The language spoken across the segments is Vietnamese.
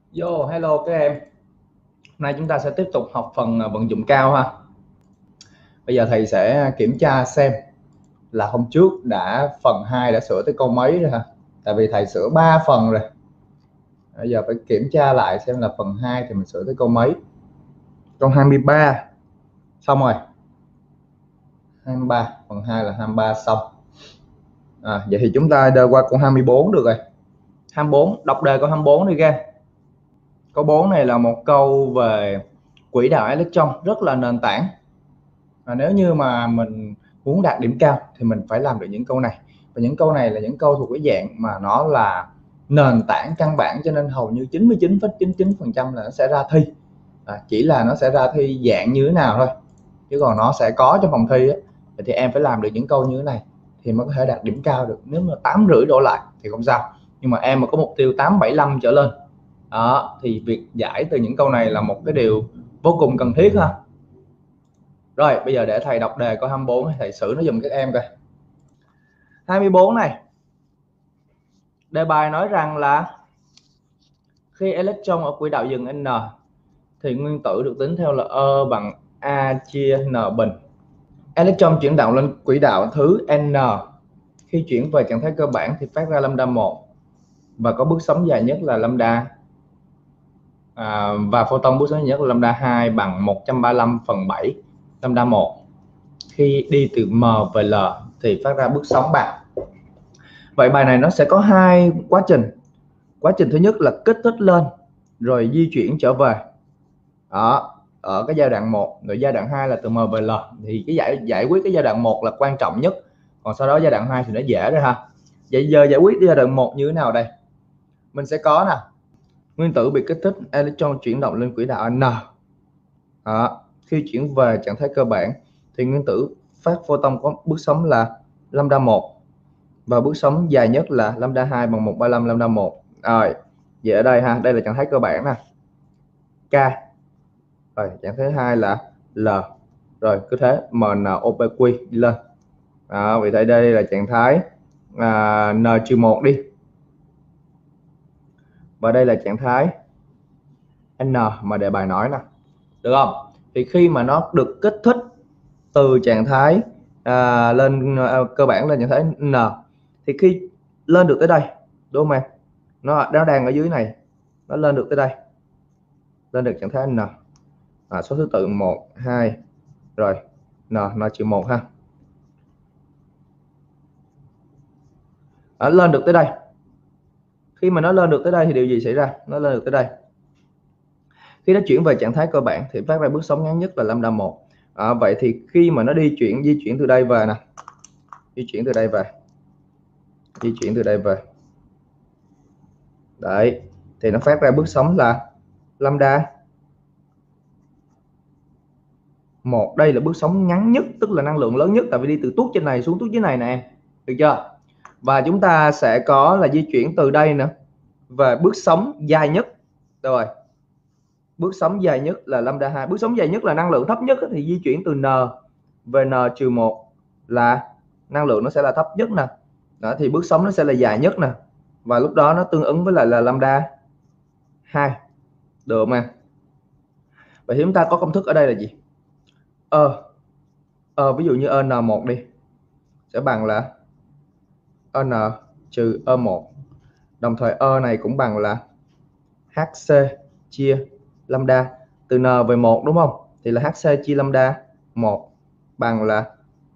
Yo, hello các em. Hôm nay chúng ta sẽ tiếp tục học phần vận dụng cao ha. Bây giờ thầy sẽ kiểm tra xem là hôm trước phần 2 đã sửa tới câu mấy rồi ha. Tại vì thầy sửa 3 phần rồi. Bây giờ phải kiểm tra lại xem là phần 2 thì mình sửa tới câu mấy. Câu 23 xong rồi. 23, phần 2 là 23 xong. Vậy thì chúng ta đưa qua câu 24 được rồi. 24, đọc đề câu 24 đi các em. Câu 4 này là một câu về quỹ đạo electron rất là nền tảng. Nếu như mà mình muốn đạt điểm cao thì mình phải làm được những câu này, và những câu này là những câu thuộc cái dạng mà nó là nền tảng căn bản, cho nên hầu như 99,99% là nó sẽ ra thi. Chỉ là nó sẽ ra thi dạng như thế nào thôi, chứ còn nó sẽ có trong phòng thi ấy, thì em phải làm được những câu như thế này thì mới có thể đạt điểm cao được. Nếu mà 8,5 đổ lại thì không sao, nhưng mà em mà có mục tiêu 8,75 trở lên thì việc giải từ những câu này là một cái điều vô cùng cần thiết ha. Rồi bây giờ để thầy đọc đề câu 24, thầy xử nó dùm các em coi. 24 này, đề bài nói rằng là khi electron ở quỹ đạo dừng n thì nguyên tử được tính theo là E bằng A chia n bình. Electron chuyển động lên quỹ đạo thứ n, khi chuyển về trạng thái cơ bản thì phát ra lambda 1 và có bước sóng dài nhất là lambda và photon bước sóng dài nhất là lambda 2 bằng 135/7 lambda 1. Khi đi từ m về l thì phát ra bước sóng bằng. Vậy bài này nó sẽ có hai quá trình. Quá trình thứ nhất là kích thích lên rồi di chuyển trở về. Ở cái giai đoạn 1, rồi giai đoạn 2 là từ M về L. Thì cái giải quyết cái giai đoạn 1 là quan trọng nhất. Còn sau đó giai đoạn 2 thì nó dễ rồi ha. Vậy giờ giải quyết giai đoạn 1 như thế nào đây? Mình sẽ có nè, nguyên tử bị kích thích, electron chuyển động lên quỹ đạo n. Khi chuyển về trạng thái cơ bản thì nguyên tử phát photon có bước sóng là lambda 1 và bước sóng dài nhất là lambda 2 bằng 135 lambda 1. Rồi, vậy ở đây ha, đây là trạng thái cơ bản nè, K. Rồi, trạng thái thứ hai là L. Rồi, cứ thế MnOPQ đi lên. Vậy tại đây là trạng thái N-1 đi. Và đây là trạng thái N mà đề bài nói nè. Được không? Thì khi mà nó được kích thích từ trạng thái lên cơ bản lên trạng thái N, thì khi lên được tới đây, đúng không em? Nó đang ở dưới này, nó lên được tới đây, lên được trạng thái N, số thứ tự 1, 2, rồi N-1 ha. Lên được tới đây. Khi mà nó lên được tới đây thì điều gì xảy ra? Nó lên được tới đây. Khi nó chuyển về trạng thái cơ bản thì phát ra bước sóng ngắn nhất là lambda 1. Vậy thì khi mà nó di chuyển từ đây về nè, di chuyển từ đây về, đấy, thì nó phát ra bước sóng là lambda 1. Đây là bước sóng ngắn nhất, tức là năng lượng lớn nhất, tại vì đi từ tuốt trên này xuống tuốt dưới này nè, được chưa? Và chúng ta sẽ có là di chuyển từ đây nữa về bước sóng dài nhất. Rồi, bước sóng dài nhất là lambda 2. Bước sóng dài nhất là năng lượng thấp nhất, thì di chuyển từ n về n-1 là năng lượng nó sẽ là thấp nhất nè. Đó, thì bước sóng nó sẽ là dài nhất nè, và lúc đó nó tương ứng với lại là lambda 2. Được không em? Vậy thì chúng ta có công thức ở đây là gì? Ví dụ như n1 đi sẽ bằng là n trừ e1, đồng thời này cũng bằng là hc chia lambda. Từ n về 1 đúng không? Thì là hc chia lambda 1 bằng là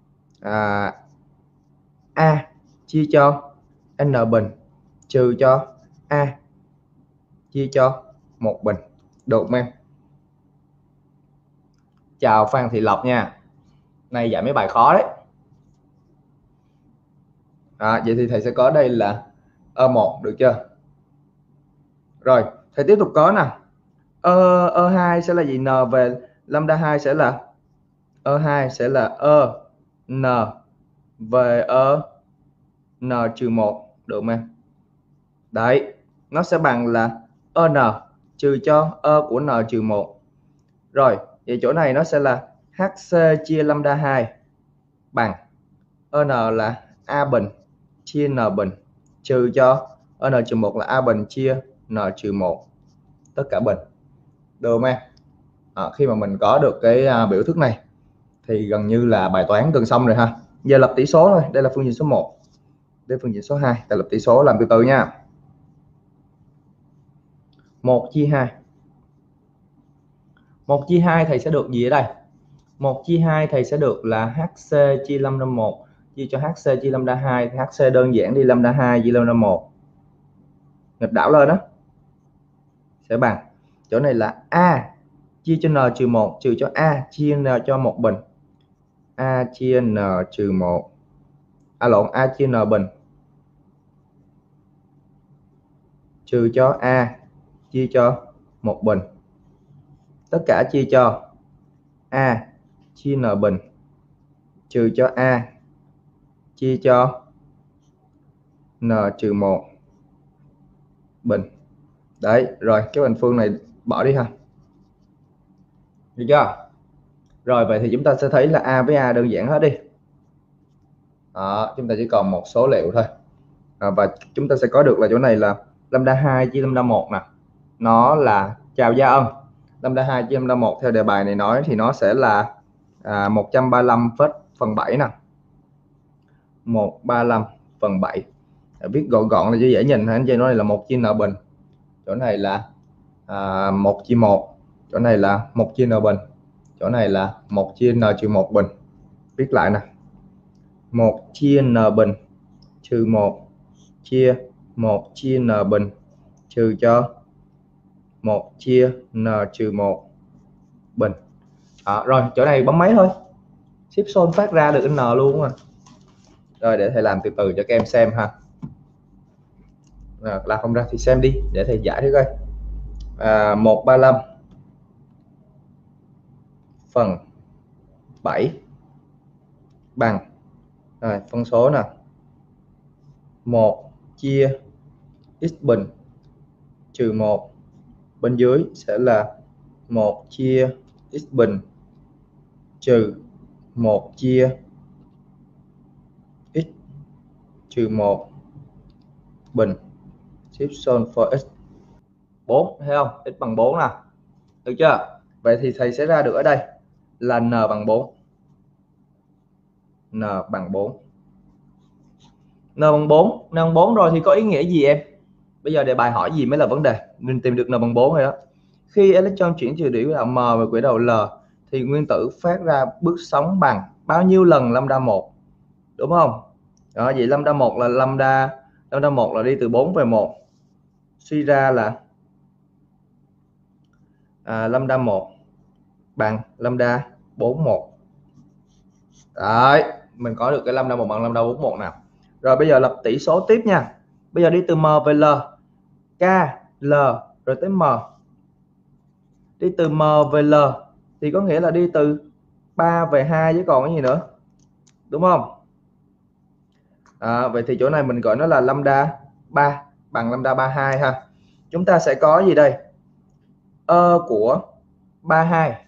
a chia cho n bình trừ cho a chia cho 1 bình. Được không em? Chào Phan Thị Lộc nha. Này dạy mấy bài khó đấy. Vậy thì thầy sẽ có đây là E1, được chưa? Rồi, thầy tiếp tục có nè. E2 sẽ là gì? N về lambda 2 sẽ là E2 sẽ là n về n-1, được không em? Đấy, nó sẽ bằng là n trừ cho e của n-1. Rồi, vậy chỗ này nó sẽ là hc chia lambda 2 bằng n là a bình chia n bình trừ cho n-1 là a bình chia n-1. tất cả bình, được không em? Khi mà mình có được cái biểu thức này thì gần như là bài toán gần xong rồi ha. Giờ lập tỷ số thôi, đây là phương trình số 1, đây là phương trình số 2, ta lập tỷ số làm từ từ nha. 1 chia 2. 1 chia 2 thầy sẽ được gì ở đây? 1 chia 2 thầy sẽ được là HC chia lambda 1 chia cho HC chia lambda 2, thì HC đơn giản đi lambda 2 chia lambda 1. Nghịch đảo lên đó sẽ bằng, chỗ này là A chia cho N trừ 1 trừ cho A chia N cho 1 bình. A chia N trừ 1, A chia N bình trừ cho A chia cho 1 bình. Tất cả chia cho A chia N bình trừ cho A chia cho N trừ 1 bình. Đấy, rồi cái bình phương này bỏ đi ha. Được chưa? Rồi vậy thì chúng ta sẽ thấy là A với A đơn giản hết đi. Đó, chúng ta chỉ còn một số liệu thôi. Và chúng ta sẽ có được là chỗ này là lambda 2 chia lambda 1 nè. Nó là chào gia âm. Lambda 2 chia lambda 1 theo đề bài này nói thì nó sẽ là 135/7 nè. 135/7. Viết gọn gọn là dễ nhìn, anh chị nói này là 1 chia n bình. Chỗ này là 1 chia 1, chỗ này là 1 chia n bình, chỗ này là 1 chia n trừ 1 bình. Viết lại nè, 1 chia n bình trừ 1 chia 1 chia n bình trừ cho 1 chia n trừ 1 bình. Rồi chỗ này bấm máy thôi, ship solve phát ra được n luôn à. Rồi để thầy làm từ từ cho các em xem ha. Làm không ra thì xem đi để thầy giải thử coi. 135 phần 7 bằng, rồi phân số nè, 1 chia x bình trừ 1, bên dưới sẽ là 1 chia x bình trừ 1 chia x trừ 1 bình. Ship solve for x 4, thấy không? X bằng 4 nè. Được chưa? Vậy thì thầy sẽ ra được ở đây là n bằng 4. N bằng 4. N bằng 4, N bằng 4 rồi thì có ý nghĩa gì em? Bây giờ đề bài hỏi gì mới là vấn đề. Mình tìm được N bằng 4 rồi đó. Khi electron chuyển từ quỹ đạo M về quỹ đạo L thì nguyên tử phát ra bước sóng bằng bao nhiêu lần lambda 1? Đúng không? Đó, vậy lambda 1 là lambda 1 là đi từ 4 về 1. Suy ra là lambda 1 bằng lambda 41. Đấy, mình có được cái lambda 1 bằng lambda 41 nào. Rồi bây giờ lập tỷ số tiếp nha. Bây giờ đi từ M về L, K, L rồi tới M. Đi từ M về L thì có nghĩa là đi từ 3 về 2 chứ còn cái gì nữa. Đúng không? Vậy thì chỗ này mình gọi nó là lambda 3 bằng lambda 32 ha. Chúng ta sẽ có gì đây? Của 32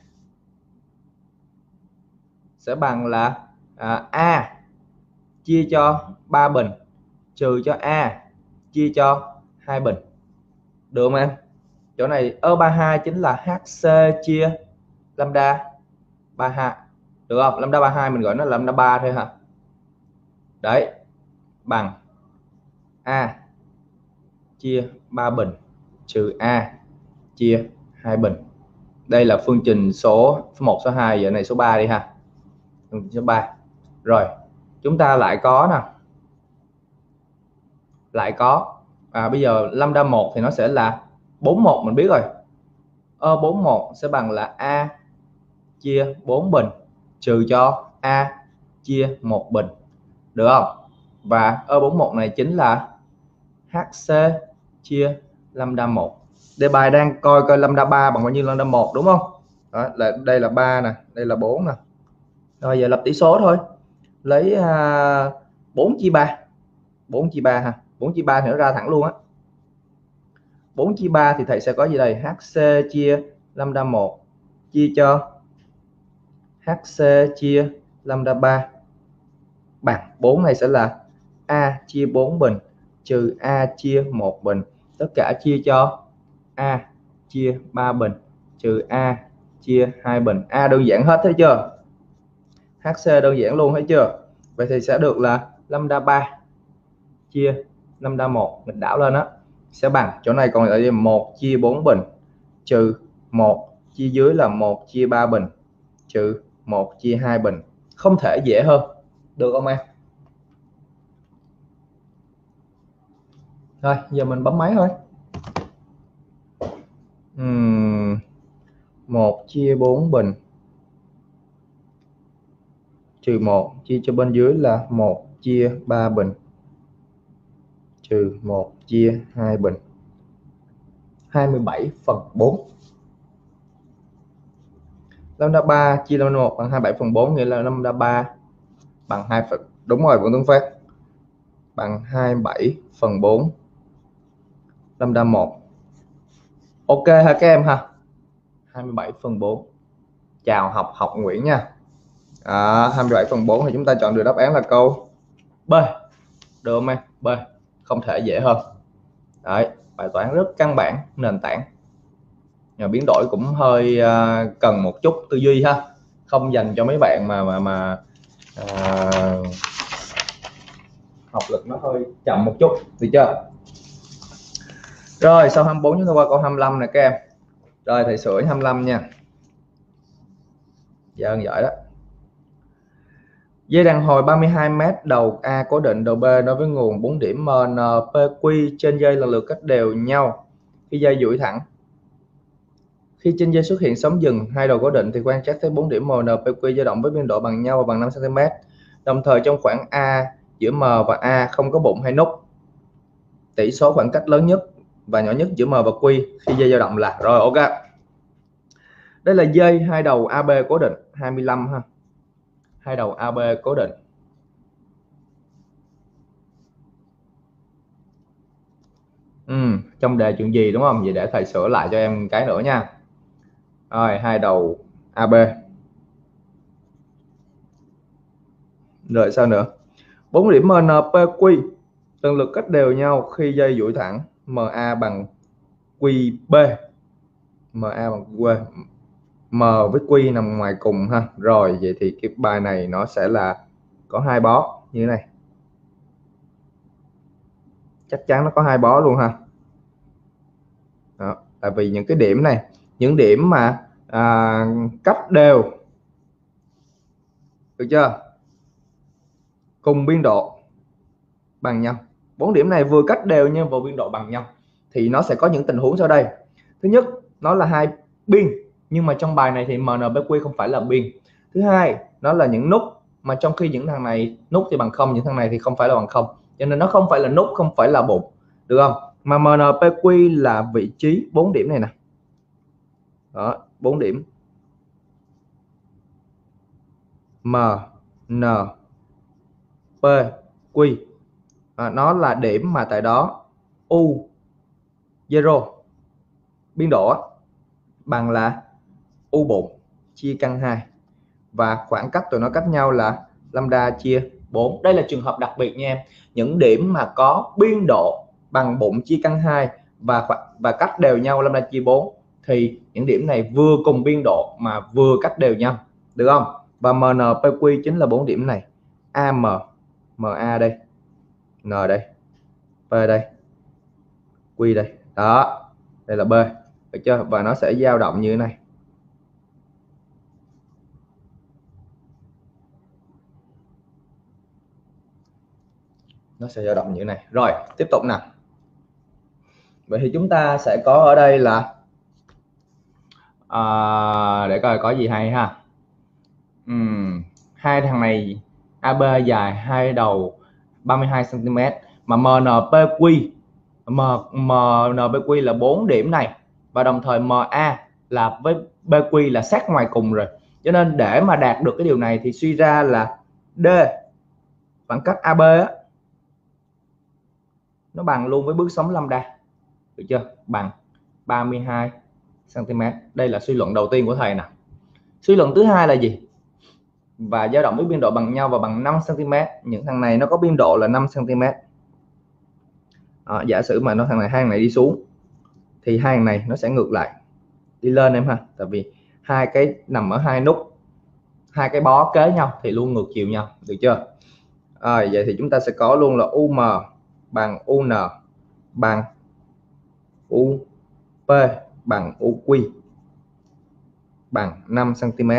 sẽ bằng là A chia cho 3 bình trừ cho A chia cho 2 bình. Được không em? Chỗ này E32 chính là HC chia lambda 32. Được không? Lambda 32 mình gọi nó là lambda 3 thôi hả? Đấy, bằng A chia 3 bình trừ A chia 2 bình. Đây là phương trình số 1, số 2, giờ này số 3 đi ha. Phương trình số 3. Rồi, chúng ta lại có nè. Lại có bây giờ lambda 1 thì nó sẽ là 41 mình biết rồi. 41 sẽ bằng là A chia 4 bình trừ cho A chia 1 bình. Được không? Và 41 này chính là HC chia lambda 1. Đề bài đang coi lambda 3 bằng bao nhiêu lambda 1 đúng không? Đó, đây là 3 nè, đây là 4 nè. Rồi giờ lập tỷ số thôi. Lấy 4 chia 3. 4 chia 3 ha. 4 chia 3 thì nó ra thẳng luôn á. 4 chia 3 thì thầy sẽ có gì đây? HC chia lambda 1 chia cho HC chia lambda 3 bằng 4 này sẽ là A chia 4 bình trừ A chia 1 bình. Tất cả chia cho A chia 3 bình trừ A chia 2 bình. A đơn giản hết thấy chưa? HC đơn giản luôn thấy chưa? Vậy thì sẽ được là lambda 3 chia lambda 1, mình đảo lên đó sẽ bằng, chỗ này còn lại 1 chia 4 bình trừ 1 chia dưới là 1 chia 3 bình trừ 1 chia 2 bình. Không thể dễ hơn được không em? Rồi giờ mình bấm máy thôi. 1 chia 4 bình trừ 1 chia cho bên dưới là 1 chia 3 bình trừ 1 chia 2 bình, 27/4. Lambda 3 chia lambda 1 bằng 27/4, nghĩa là lambda 3 bằng 2 phần. Đúng rồi Vũ Tuấn Phát, bằng 27/4 lambda 1. Ok hả các em ha? 27/4. Chào học Nguyễn nha. 27/4 thì chúng ta chọn được đáp án là câu B. Được không em? B. Không thể dễ hơn. Đấy, bài toán rất căn bản, nền tảng. Nhờ biến đổi cũng hơi cần một chút tư duy ha. Không dành cho mấy bạn mà học lực nó hơi chậm một chút, được chưa? Rồi sau 24 chúng ta qua câu 25 nè các em. Rồi thầy sửa 25 nha. Dạ giỏi đó. Dây đàn hồi 32m, đầu A cố định, đầu B đối với nguồn 4 điểm M, N, P, Q trên dây lần lượt cách đều nhau. Khi dây duỗi thẳng, khi trên dây xuất hiện sóng dừng hai đầu cố định thì quan trắc thấy 4 điểm M, N, P, Q dao động với biên độ bằng nhau và bằng 5 cm. Đồng thời trong khoảng A giữa M và A không có bụng hay nút. Tỷ số khoảng cách lớn nhất và nhỏ nhất giữa M và Q khi dây dao động là. Rồi ok. Đây là dây hai đầu AB cố định 25 ha. Hai đầu AB cố định. Trong đề chuyện gì đúng không? Vậy để thầy sửa lại cho em cái nữa nha. Rồi hai đầu AB. Rồi sao nữa? 4 điểm M, N, P, Q lần lượt cách đều nhau khi dây duỗi thẳng. MA bằng QB. MA bằng QB. M với Q nằm ngoài cùng ha. Rồi vậy thì cái bài này nó sẽ là có hai bó như thế này. Chắc chắn nó có hai bó luôn ha. Đó, tại vì những cái điểm này, những điểm mà cách đều, được chưa, cùng biên độ bằng nhau. 4 điểm này vừa cách đều nhưng vào biên độ bằng nhau thì nó sẽ có những tình huống sau đây. Thứ nhất, nó là hai biên nhưng mà trong bài này thì MNPQ không phải là biên. Thứ hai, nó là những nút mà trong khi những thằng này nút thì bằng không, những thằng này thì không phải là bằng không, cho nên nó không phải là nút, không phải là bụng, được không? Mà MNPQ là vị trí 4 điểm này nè. Đó, 4 điểm M, N, P, Q. Nó là điểm mà tại đó U 0 biên độ bằng là U bụng chia căn 2 và khoảng cách tụi nó cách nhau là lambda chia 4. Đây là trường hợp đặc biệt nha em. Những điểm mà có biên độ bằng bụng chia căn 2 và cách đều nhau lambda chia 4 thì những điểm này vừa cùng biên độ mà vừa cách đều nhau, được không? Và MNPQ chính là 4 điểm này. AM, MA đây, N đây, P đây, Q đây. Đó, đây là B, được chưa? Và nó sẽ dao động như thế này. Nó sẽ dao động như thế này. Rồi, tiếp tục nào. Vậy thì chúng ta sẽ có ở đây là để coi có gì hay ha. Hai thằng này AB dài hai đầu 32 cm mà MNPQ MNPQ là 4 điểm này và đồng thời MA là với BQ là sát ngoài cùng rồi. Cho nên để mà đạt được cái điều này thì suy ra là D khoảng cách AB á, nó bằng luôn với bước sóng lambda, được chưa? Bằng 32 cm. Đây là suy luận đầu tiên của thầy nè. Suy luận thứ hai là gì? Và dao động với biên độ bằng nhau và bằng 5 cm. Những thằng này nó có biên độ là 5 cm. Giả sử mà nó thằng này hai thằng này đi xuống thì hai hàng này nó sẽ ngược lại đi lên em ha, tại vì hai cái nằm ở hai nút, hai cái bó kế nhau thì luôn ngược chiều nhau, được chưa? Vậy thì chúng ta sẽ có luôn là UM bằng UN bằng UP bằng UQ bằng 5 cm.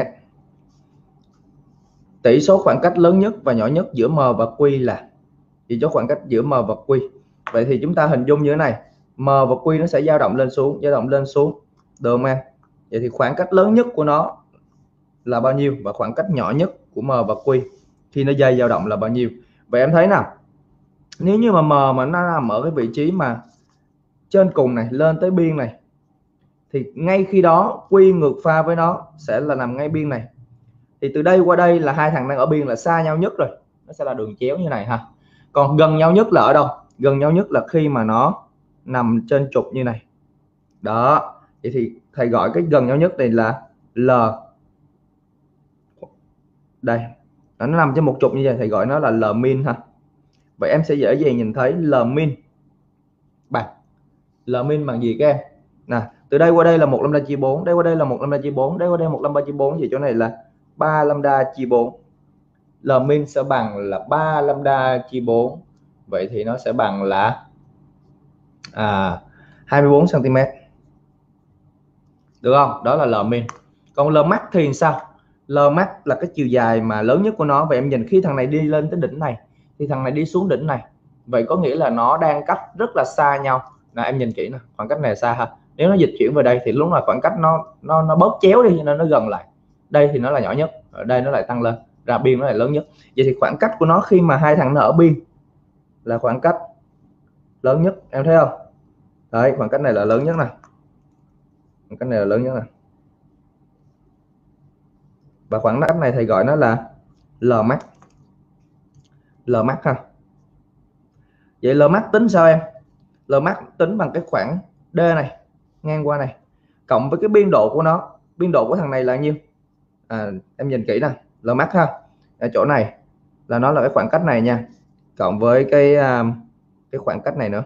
Tỷ số khoảng cách lớn nhất và nhỏ nhất giữa M và Q là tỷ số khoảng cách giữa M và Q. Vậy thì chúng ta hình dung như thế này, M và Q nó sẽ dao động lên xuống, được không em? Vậy thì khoảng cách lớn nhất của nó là bao nhiêu và khoảng cách nhỏ nhất của M và Q khi nó dao động là bao nhiêu? Vậy em thấy nào, nếu như mà M mà nó nằm ở cái vị trí mà trên cùng này lên tới biên này thì ngay khi đó Q ngược pha với nó sẽ là nằm ngay biên này. Thì từ đây qua đây là hai thằng đang ở biên là xa nhau nhất rồi, nó sẽ là đường chéo như này ha. Còn gần nhau nhất là ở đâu? Gần nhau nhất là khi mà nó nằm trên trục như này. Đó, vậy thì thầy gọi cái gần nhau nhất này là L. Đây, nó nằm trên một trục như vậy, thầy gọi nó là L min ha. Vậy em sẽ dễ dàng nhìn thấy L min bằng gì các em? Nè, từ đây qua đây là 1 lambda chia 4, đây qua đây là 1 lambda chia 4, đây qua đây 1 lambda chia 4, thì chỗ này là 3 lambda chia 4. L min sẽ bằng là 3 lambda chia 4. Vậy thì nó sẽ bằng là 24 cm. Được không? Đó là L min. Còn L max thì sao? L max là cái chiều dài mà lớn nhất của nó. Vậy em nhìn khi thằng này đi lên tới đỉnh này thì thằng này đi xuống đỉnh này. Vậy có nghĩa là nó đang cách rất là xa nhau. Nè, em nhìn kỹ nè, khoảng cách này xa ha. Nếu nó dịch chuyển về đây thì lúc là khoảng cách nó bớt chéo đi nên nó gần lại. Đây thì nó là nhỏ nhất, ở đây nó lại tăng lên, ra biên nó lại lớn nhất. Vậy thì khoảng cách của nó khi mà hai thằng nó ở biên là khoảng cách lớn nhất, em thấy không? Đấy, khoảng cách này là lớn nhất nè. Khoảng cách này là lớn nhất nè. Và khoảng cách này thầy gọi nó là L max. L max ha. Vậy L max tính sao em? L max tính bằng cái khoảng D này ngang qua này cộng với cái biên độ của nó. Biên độ của thằng này là nhiêu? Em nhìn kỹ nè, L max ha. Ở chỗ này là nó là cái khoảng cách này nha, cộng với cái khoảng cách này nữa.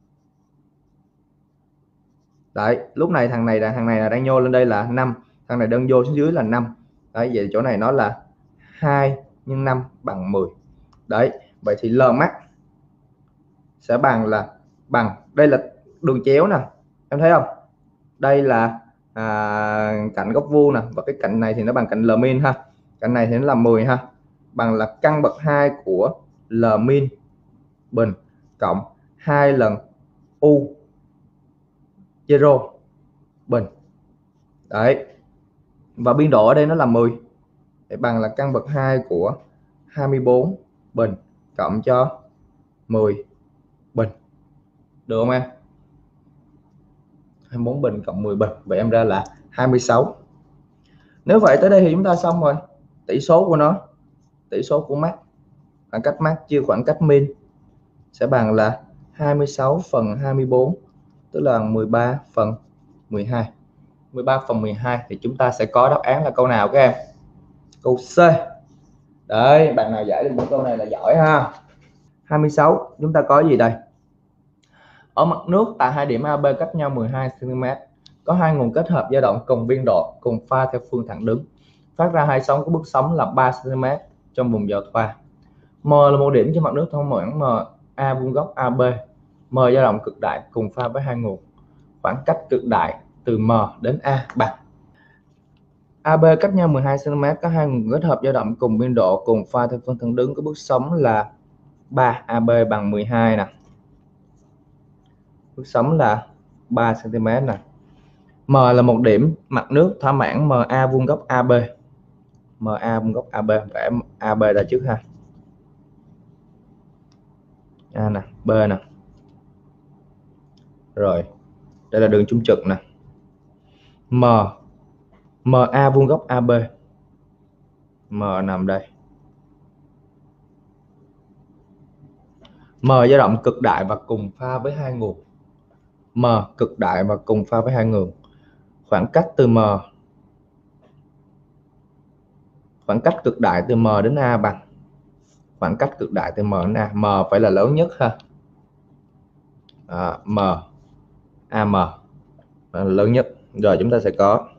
Đấy, lúc này thằng này là đang nhô lên đây là 5, thằng này đang vô xuống dưới là 5. Đấy, vậy chỗ này nó là 2 x 5 bằng 10. Đấy, vậy thì L max sẽ bằng đây là đường chéo nè, em thấy không? Đây là cạnh góc vuông nè, và cái cạnh này thì nó bằng cạnh L min ha. Cạnh này thì nó là 10 ha, bằng là căn bậc 2 của L min bình cộng 2 lần U zero bình. Đấy, và biên độ ở đây nó là 10 để bằng là căn bậc 2 của 24 bình cộng cho 10 bình. Được không em? 24 bình cộng 10 bình, vậy em ra là 26. Nếu vậy tới đây thì chúng ta xong rồi. Tỷ số của nó, tỷ số của max, khoảng cách max chia khoảng cách min sẽ bằng là 26 phần 24, tức là 13 phần 12. 13 phần 12 thì chúng ta sẽ có đáp án là câu nào các em? Câu C. Đấy, bạn nào giải được những câu này là giỏi ha. 26 chúng ta có gì đây? Ở mặt nước tại hai điểm AB cách nhau 12 cm, có hai nguồn kết hợp dao động cùng biên độ, cùng pha theo phương thẳng đứng, phát ra hai sóng có bước sóng là 3 cm trong vùng giao thoa. M là một điểm trên mặt nước thông đoạn M, A vuông góc AB. M dao động cực đại cùng pha với hai nguồn. Khoảng cách cực đại từ M đến A bằng. AB cách nhau 12 cm, có hai nguồn kết hợp dao động cùng biên độ, cùng pha theo phương thẳng đứng, có bước sóng là 3, AB bằng 12 nè. Bước sóng là 3 cm nè. M là một điểm mặt nước thỏa mãn MA vuông góc AB. MA vuông góc AB, vẽ AB ra trước ha. A nè, B nè. Rồi, đây là đường trung trực nè. MA vuông góc AB. M nằm đây. M dao động cực đại và cùng pha với hai nguồn. M cực đại và cùng pha với hai nguồn. Khoảng cách từ M, khoảng cách cực đại từ M đến A bằng, khoảng cách cực đại từ M đến A, M phải là lớn nhất ha. M AM lớn nhất. Rồi chúng ta sẽ có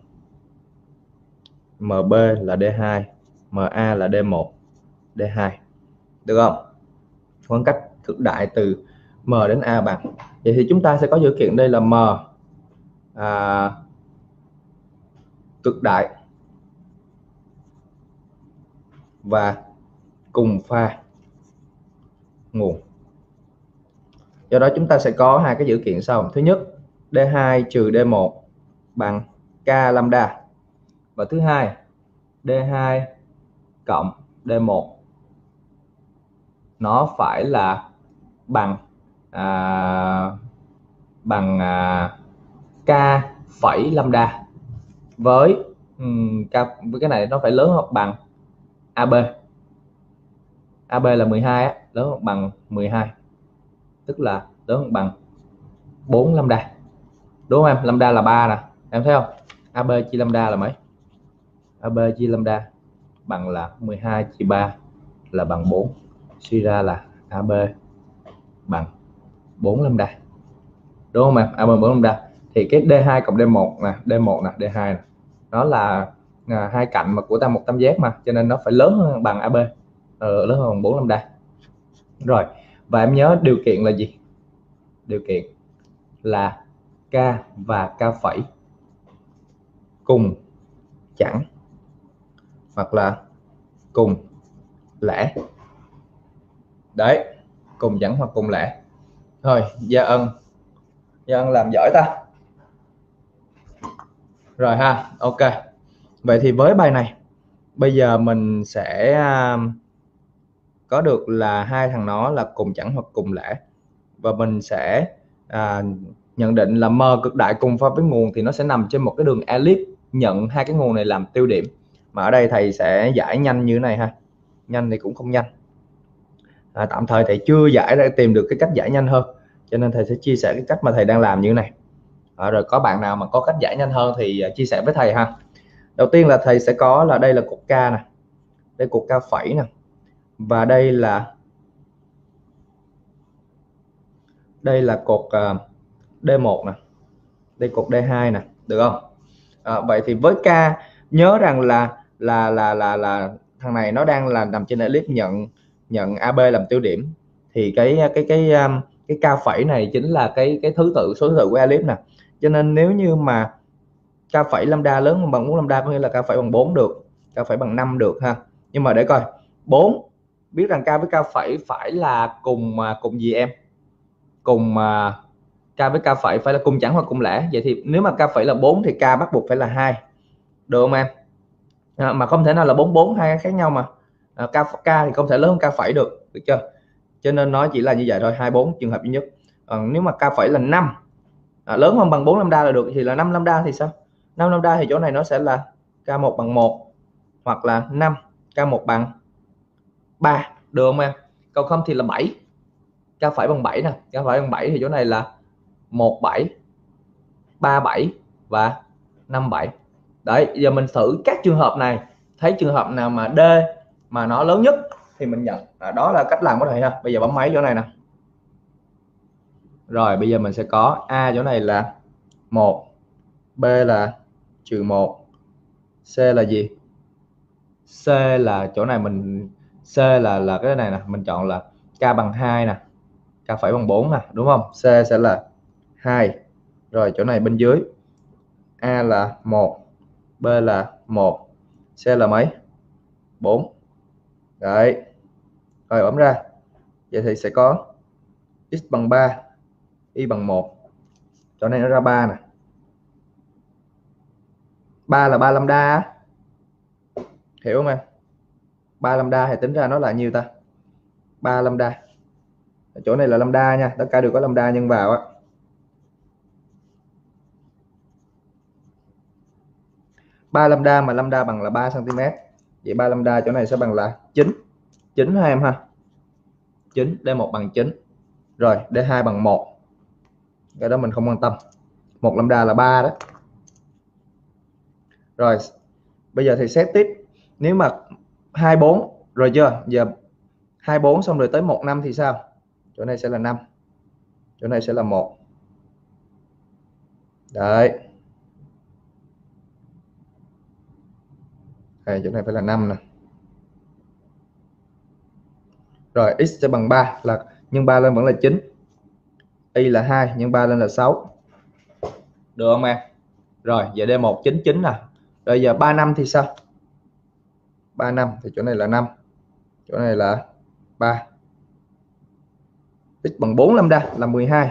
MB là D2, MA là D1, D2, được không? Khoảng cách cực đại từ M đến A bằng. Vậy thì chúng ta sẽ có dữ kiện đây là M cực đại và cùng pha nguồn. Do đó chúng ta sẽ có hai cái dữ kiện sau. Thứ nhất, D2 trừ D1 bằng K lambda. Và thứ hai, D2 cộng D1 nó phải là bằng K phẩy lambda với với cái này nó phải lớn hơn bằng AB. AB là 12 á, lớn hơn bằng 12, tức là lớn hơn bằng 4 lambda. Đúng không em? Lambda là 3 nè, em thấy không? AB chia lambda là mấy? AB chia lambda bằng là 12 chia 3 là bằng 4. Suy ra là AB bằng 4 lambda. Đúng không em? AB 4 lambda. Thì cái D2 cộng D1 nè, D1 nè, D2 nè, nó là hai cạnh mà của một tam giác mà, cho nên nó phải lớn hơn bằng AB, lớn hơn bằng 4 lambda. Rồi, và em nhớ điều kiện là gì? Điều kiện là K và K phẩy cùng chẵn hoặc là cùng lẻ. Đấy, cùng chẵn hoặc cùng lẻ. Thôi, Gia Ân làm giỏi ta. Rồi ha, ok. Vậy thì với bài này, bây giờ mình sẽ có được là hai thằng nó là cùng chẵn hoặc cùng lẻ, và mình sẽ nhận định là M cực đại cùng pha với nguồn thì nó sẽ nằm trên một cái đường elip nhận hai cái nguồn này làm tiêu điểm. Mà ở đây thầy sẽ giải nhanh như thế này ha. Nhanh thì cũng không nhanh, tạm thời thầy chưa giải ra tìm được cái cách giải nhanh hơn, cho nên thầy sẽ chia sẻ cái cách mà thầy đang làm như thế này. Rồi có bạn nào mà có cách giải nhanh hơn thì chia sẻ với thầy ha. Đầu tiên là thầy sẽ có là đây là cột K nè, đây cột K phẩy nè, và đây là cột D1 nè, đây cột D2 nè, được không? Vậy thì với K nhớ rằng là thằng này nó đang là nằm trên elip nhận AB làm tiêu điểm, thì cái K phẩy này chính là cái số thứ tự của elip nè. Cho nên nếu như mà K phẩy lambda lớn hơn bằng 4 lambda, có nghĩa là K phẩy bằng 4 được, K phẩy bằng 5 được ha. Nhưng mà để coi 4, biết rằng K với K phẩy phải là cùng gì em? Cùng K với K phẩy phải là cùng chẵn hoặc cùng lẻ. Vậy thì nếu mà K phẩy là 4 thì K bắt buộc phải là 2. Được không em? Mà không thể nào là 4 hai cái khác nhau mà. K thì không thể lớn hơn K phẩy được chưa? Cho nên nó chỉ là như vậy thôi, 24 trường hợp duy nhất. Nếu mà K phẩy là 5, lớn hơn bằng 4 lambda là được, thì là 5 lambda thì sao? 5 lambda thì chỗ này nó sẽ là K1 bằng 1 hoặc là 5, K1 bằng 3, được không em? Còn không thì là 7, K phẩy bằng 7 nè, K phẩy bằng 7 thì chỗ này là 17, 37 và 57. Đấy, giờ mình thử các trường hợp này, thấy trường hợp nào mà D mà nó lớn nhất thì mình nhận. Đó là cách làm của thầy ha. Bây giờ bấm máy chỗ này nè. Rồi bây giờ mình sẽ có A chỗ này là 1, B là -1, C là gì? C là chỗ này mình C là cái này nè, mình chọn là K bằng 2 nè, K phẩy bằng 4 nè, đúng không? C sẽ là 2. Rồi chỗ này bên dưới A là 1, B là 1, C là mấy? 4. Đấy. Rồi bấm ra. Vậy thì sẽ có x bằng 3, y bằng 1. Chỗ này nó ra 3 nè. 3 là 3 lambda. Hiểu không em? 3 lambda thì tính ra nó là nhiêu ta? 3 lambda. Chỗ này là lambda nha, tất cả đều có lambda nhân vào á. 3 lambda mà lambda bằng là 3 cm. Vậy 3 lambda chỗ này sẽ bằng là 9. 9 ha em ha. 9, D1 bằng 9. Rồi, D2 bằng 1. Cái đó mình không quan tâm. 1 lambda là 3 đó. Rồi, bây giờ thì xét tiếp. Nếu mà 24 rồi chưa? Giờ 24 xong rồi tới 15 thì sao? Chỗ này sẽ là 5. Chỗ này sẽ là 1. Đấy. Đây, chỗ này phải là 5 nè. Rồi x sẽ bằng 3 là nhân 3 lên vẫn là 9. Y là 2 nhân 3 lên là 6. Được không em? Rồi giờ D1 99 nè. Rồi giờ 35 thì sao? 35 thì chỗ này là 5. Chỗ này là 3. X bằng 4 lambda là 12.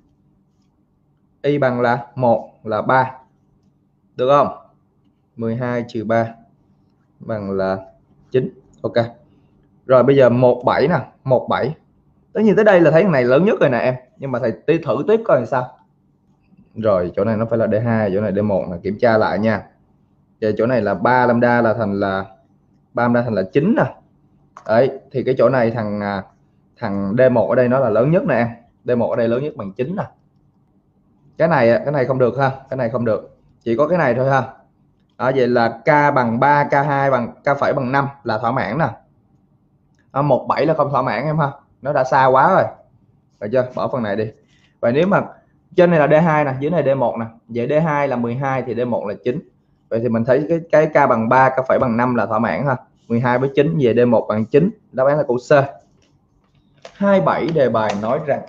Y bằng là 1 là 3. Được không? 12 trừ 3 bằng là 9. Ok. Rồi bây giờ 17 nè, 17. Tất nhiên tới đây là thấy thằng này lớn nhất rồi nè em, nhưng mà thầy thử tiếp coi làm sao. Rồi chỗ này nó phải là D2, chỗ này D1 là kiểm tra lại nha. Vậy chỗ này là 3 lambda là thành là 3 lambda thành là 9 nè. Đấy, thì cái chỗ này thằng D1 ở đây nó là lớn nhất nè em. D1 ở đây lớn nhất bằng 9 nè. Cái này không được ha, cái này không được. Chỉ có cái này thôi ha. Đó, vậy là K bằng 3, K2 bằng K phẩy bằng 5 là thỏa mãn nè. 17 là không thỏa mãn em ha. Nó đã xa quá rồi. Được chưa? Bỏ phần này đi. Vậy nếu mà trên này là D2 nè, dưới này D1 nè. Vậy D2 là 12 thì D1 là 9. Vậy thì mình thấy cái K bằng 3, K phẩy bằng 5 là thỏa mãn ha. 12 với 9 về D1 bằng 9. Đáp án là câu C. 27 đề bài nói rằng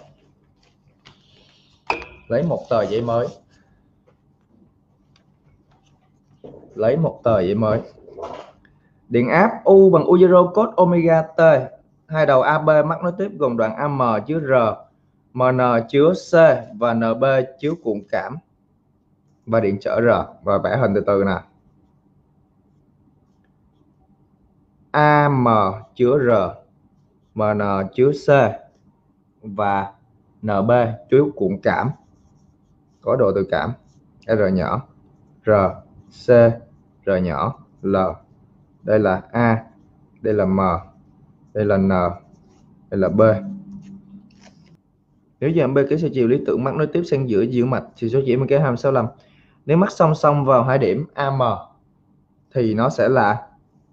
lấy một tờ giấy mới. Lấy một tờ giấy mới. Điện áp U bằng U0 cos omega T. Hai đầu AB mắc nối tiếp gồm đoạn AM chứa R, MN chứa C và NB chứa cuộn cảm và điện trở R. Và vẽ hình từ từ nè. AM chứa R, MN chứa C và NB chứa cuộn cảm có độ tự cảm R nhỏ, R, C, R nhỏ, L. Đây là A, đây là M, đây là N, đây là B. Nếu dạng B kéo theo chiều lý tưởng mắc nối tiếp xen giữa giữ mạch thì số chỉ mình kéo 265. Nếu mắc song song vào hai điểm AM thì nó sẽ là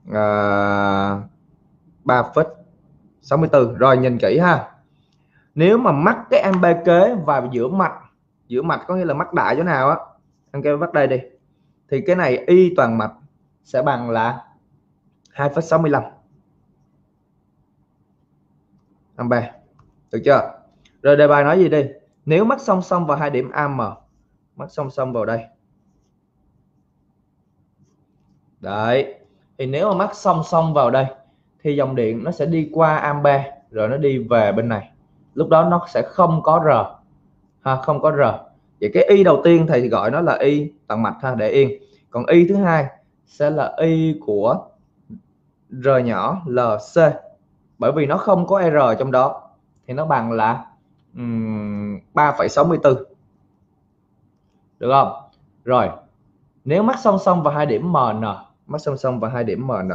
3,64. Rồi nhìn kỹ ha. Nếu mà mắc cái AM B kế vào giữa mạch có nghĩa là mắc đại chỗ nào á, anh kêu bắt đây đi, thì cái này y toàn mạch sẽ bằng là 2,65 ampe. Được chưa? Rồi đề bài nói gì đi? Nếu mắc song song vào hai điểm AM, mắc song song vào đây. Đấy. Thì nếu mà mắc song song vào đây thì dòng điện nó sẽ đi qua ampe rồi nó đi về bên này. Lúc đó nó sẽ không có R. Ha, không có R. Vậy cái y đầu tiên thầy gọi nó là y toàn mạch ha, để yên. Còn y thứ hai sẽ là y của R nhỏ LC. Bởi vì nó không có R trong đó thì nó bằng là 3,64. Được không? Rồi, nếu mắc song song vào hai điểm MN, mắc song song vào hai điểm MN.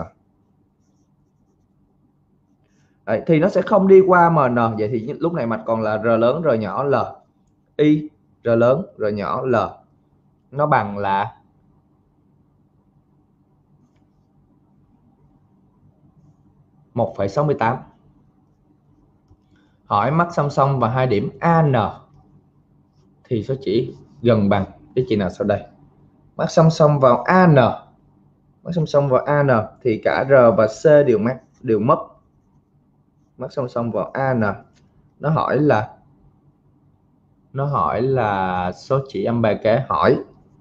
Đấy, thì nó sẽ không đi qua MN. Vậy thì lúc này mạch còn là R lớn, R nhỏ, L. Y, R lớn, R nhỏ, L. Nó bằng là 1,68. Hỏi mắc song song vào hai điểm AN thì số chỉ gần bằng cái chỉ nào sau đây? Mắc song song vào AN, mắc song song vào AN thì cả R và C đều mất. Mắc song song vào AN, nó hỏi là số chỉ ampe kế. Hỏi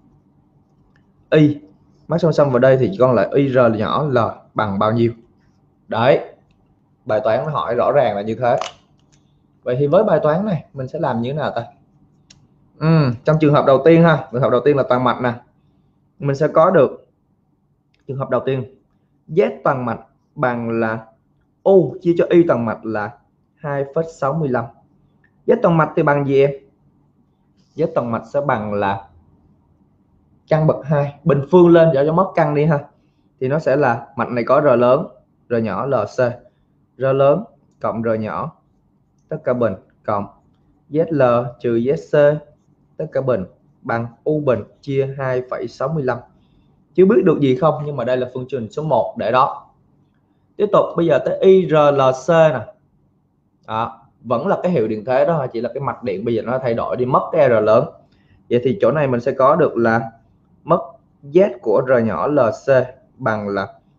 y mắc song song vào đây thì chỉ còn là y R nhỏ L bằng bao nhiêu. Đấy, bài toán nó hỏi rõ ràng là như thế. Vậy thì với bài toán này mình sẽ làm như thế nào ta? Trong trường hợp đầu tiên ha, trường hợp đầu tiên là toàn mạch nè, mình sẽ có được trường hợp đầu tiên Z toàn mạch bằng là U chia cho Y toàn mạch là 2,65. Z toàn mạch thì bằng gì em? Z toàn mạch sẽ bằng là căn bậc 2 bình phương lên để cho mất căn đi ha, thì nó sẽ là mạch này có R lớn, R nhỏ, LC. R lớn cộng R nhỏ tất cả bình cộng ZL trừ ZC tất cả bình bằng U bình chia 2,65. Chứ biết được gì không, nhưng mà đây là phương trình số 1 để đó. Tiếp tục bây giờ tới IRLC nè. Đó, vẫn là cái hiệu điện thế đó, chỉ là cái mạch điện bây giờ nó thay đổi đi, mất cái R lớn. Vậy thì chỗ này mình sẽ có được là mất Z của R nhỏ LC bằng là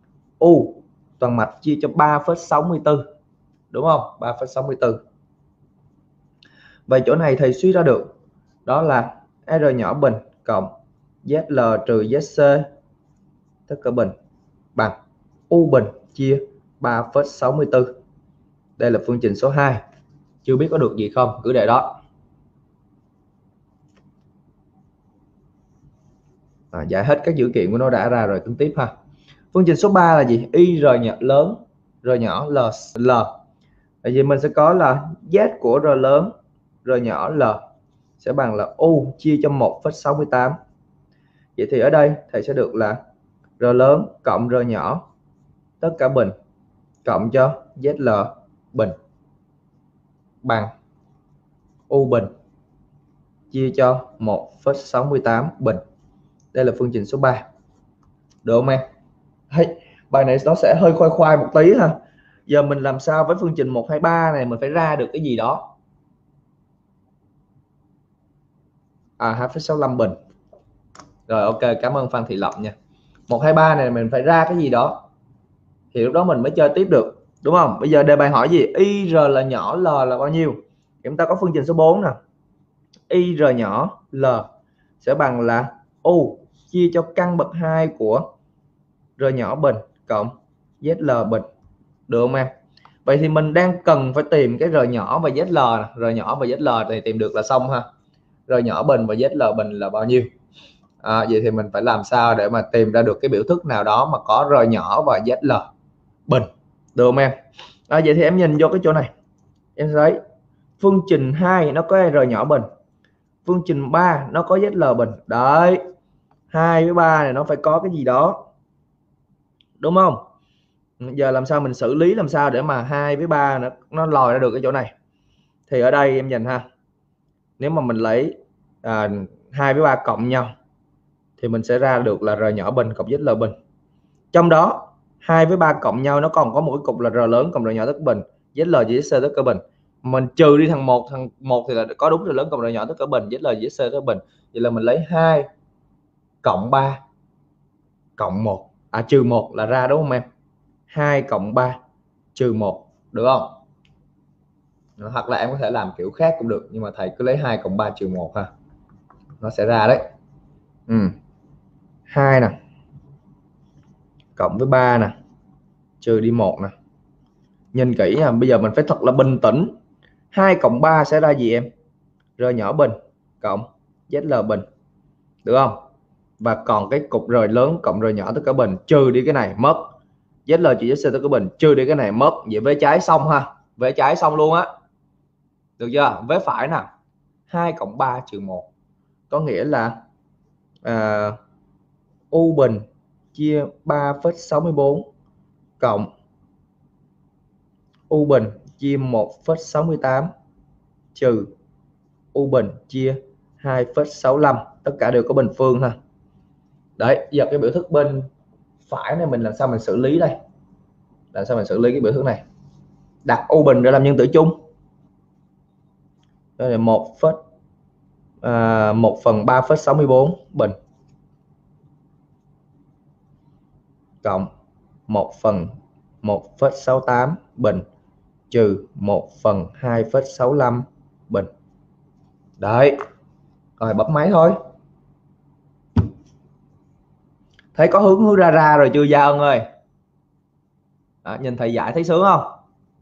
U toàn mạch chia cho 3,64, đúng không? 3,64. Vậy chỗ này thầy suy ra được đó là R nhỏ bình cộng ZL trừ ZC tất cả bình bằng U bình chia 3,64. Đây là phương trình số 2. Chưa biết có được gì không? Cứ để đó. Giải hết các dữ kiện của nó đã ra rồi, tính tiếp ha. Phương trình số 3 là gì? Y R nhỏ lớn, R nhỏ L. Vậy thì mình sẽ có là Z của R lớn, R nhỏ L sẽ bằng là U chia cho 1,68. Vậy thì ở đây thầy sẽ được là R lớn cộng R nhỏ tất cả bình cộng cho ZL bình bằng U bình chia cho 1,68 bình. Đây là phương trình số 3. Được không em? Bài này nó sẽ hơi khoai khoai một tí ha. Giờ mình làm sao với phương trình 1, 2, 3 này mình phải ra được cái gì đó. 2,65 bình. Rồi ok, cảm ơn Phan Thị Lộc nha. 1, 2, 3 này mình phải ra cái gì đó thì lúc đó mình mới chơi tiếp được, đúng không? Bây giờ đề bài hỏi gì? Y R là nhỏ, L là bao nhiêu? Chúng ta có phương trình số 4 nè. Y R nhỏ L sẽ bằng là U chia cho căn bậc 2 của R nhỏ bình cộng ZL bình. Được không em? Vậy thì mình đang cần phải tìm cái R nhỏ và ZL nè. R nhỏ và ZL thì tìm được là xong ha. R nhỏ bình và ZL bình là bao nhiêu? Vậy thì mình phải làm sao để mà tìm ra được cái biểu thức nào đó mà có R nhỏ và ZL bình. Được không em? Vậy thì em nhìn vô cái chỗ này. Em thấy phương trình 2 nó có R nhỏ bình, phương trình 3 nó có ZL bình. Đấy, 2 với 3 này nó phải có cái gì đó, đúng không? Giờ làm sao mình xử lý làm sao để mà 2 với 3 nó lòi ra được cái chỗ này. Thì ở đây em nhìn ha, nếu mà mình lấy 2 với 3 cộng nhau thì mình sẽ ra được là R nhỏ bình cộng ZL bình. Trong đó 2 với 3 cộng nhau nó còn có một cái cục là R lớn cộng R nhỏ tất bình, ZL với ZC tất cả bình. Mình trừ đi thằng 1 thì là có đúng R lớn cộng R nhỏ tất cả bình, ZL với ZC tất cả bình. Vậy là mình lấy 2 cộng 3 cộng 1 trừ 1 là ra, đúng không em? 2 cộng 3 trừ 1, được không? Hoặc là em có thể làm kiểu khác cũng được, nhưng mà thầy cứ lấy 2 cộng 3 trừ 1 ha, nó sẽ ra đấy. 2 nè cộng với 3 nè trừ đi 1 nè. Nhìn kỹ nha, bây giờ mình phải thật là bình tĩnh. 2 cộng 3 sẽ ra gì em? R nhỏ bình cộng ZL bình, được không? Và còn cái cục R lớn cộng R nhỏ tất cả bình, trừ đi cái này mất, ZL trừ ZC tất cả bình, trừ đi cái này mất. Vậy vế trái xong ha, vế trái xong luôn á, được chưa? Vế phải nè, 2 cộng 3 trừ 1 có nghĩa là U bình chia 3,64 cộng U bình chia 1,68 trừ U bình chia 2,65, tất cả đều có bình phương ha. Đấy, giờ cái biểu thức bên phải này mình làm sao mình xử lý đây? Làm sao mình xử lý cái biểu thức này? Đặt U bình để làm nhân tử chung. Đây là 1 phần 3,64 bình cộng 1 phần 1,68 bình trừ 1 phần 2,65 bình. Đấy, rồi bấm máy thôi. Thấy có hướng ra rồi chưa Gia Ân ơi? Nhìn thầy giải thấy sướng không?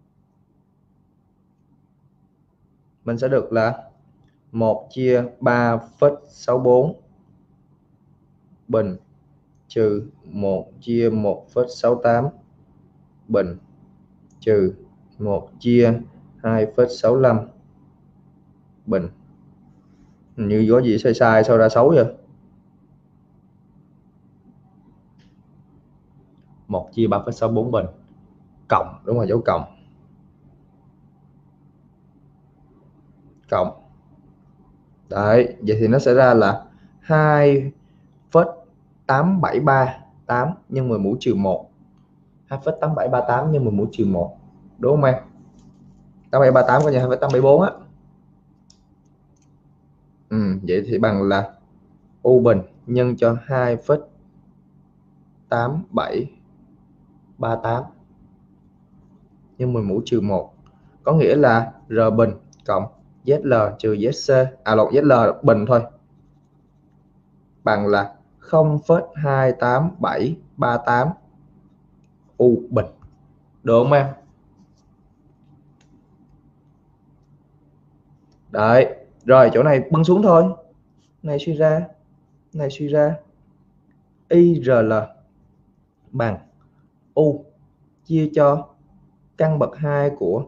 Mình sẽ được là 1 chia 3,64 bình trừ 1 chia 1,68 bình trừ 1 chia 2,65 bình. Như có gì sai sai sao ra xấu vậy? 1 chia 3,64 bình cộng, đúng rồi, dấu cộng, cộng. Đấy, vậy thì nó sẽ ra là 2,8738 nhân 10 mũ trừ 1. 2,8738 nhân 10 mũ trừ 1, đúng không em? 8738 coi như 2,874 á. Vậy thì bằng là U bình nhân cho 2,873 38 nhân 10 mũ trừ 1, có nghĩa là R bình cộng ZL trừ ZC, ZL bình thôi, bằng là 0,28738 U bình. Được không em? Đấy, rồi chỗ này bưng xuống thôi. Này suy ra IRL bằng U chia cho căn bậc 2 của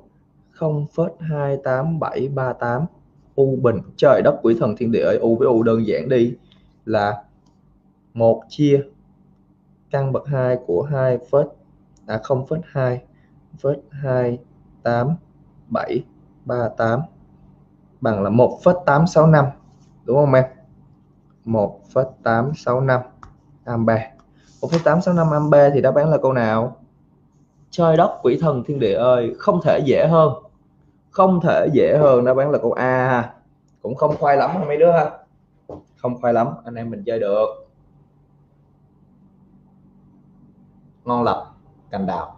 0,28738 U bình. Trời đất quỷ thần thiên địa ơi, U với U đơn giản đi là 1 chia căn bậc 2 của 0,28738 bằng là 1,865, đúng không em? 1,865 ampe. 1,865 ampe thì đáp án là câu nào? Trời đất quỷ thần thiên địa ơi, không thể dễ hơn. Không thể dễ hơn, đáp án là câu A ha. Cũng không khoai lắm mấy đứa ha. Không khoai lắm, anh em mình chơi được. Ngon lành cành đào.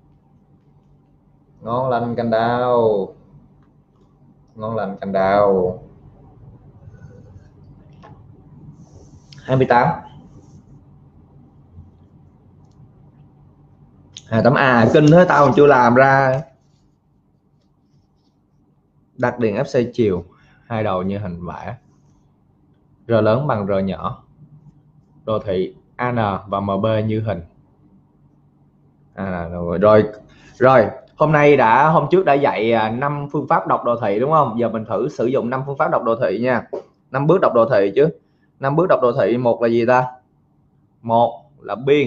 Ngon lành cành đào. Ngon lành cành đào. 28. 28A kinh thế, tao còn chưa làm ra. Đặt điện áp xoay chiều hai đầu như hình vẽ. R lớn bằng R nhỏ. Đồ thị AN và MB như hình. Rồi, hôm trước đã dạy 5 phương pháp đọc đồ thị đúng không? Giờ mình thử sử dụng 5 phương pháp đọc đồ thị nha. 5 bước đọc đồ thị chứ. 5 bước đọc đồ thị, một là gì ta? Một là biên,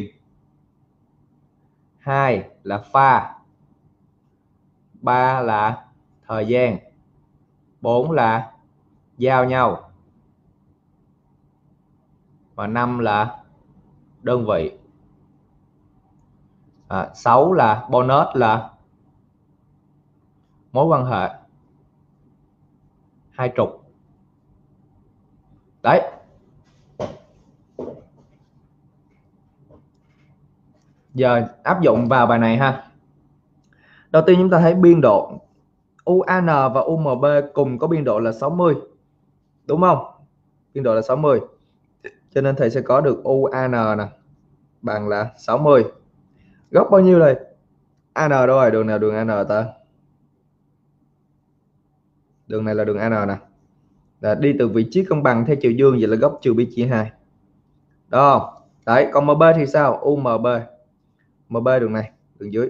2 là pha, 3 là thời gian, 4 là giao nhau, và 5 là đơn vị. 6 là bonus là mối quan hệ hai trục. Đấy. Giờ áp dụng vào bài này ha. Đầu tiên chúng ta thấy biên độ UAN và UMB cùng có biên độ là 60. Đúng không? Biên độ là 60. Cho nên thầy sẽ có được UAN nè bằng là 60. Góc bao nhiêu đây? AN đâu rồi? Đường nào đường AN ta? Đường này là đường AN nè. Là đi từ vị trí cân bằng theo chiều dương, vậy là góc trừ bi chia 2. Đó. Đấy, còn MB thì sao? UMB. MB đường này, đường dưới.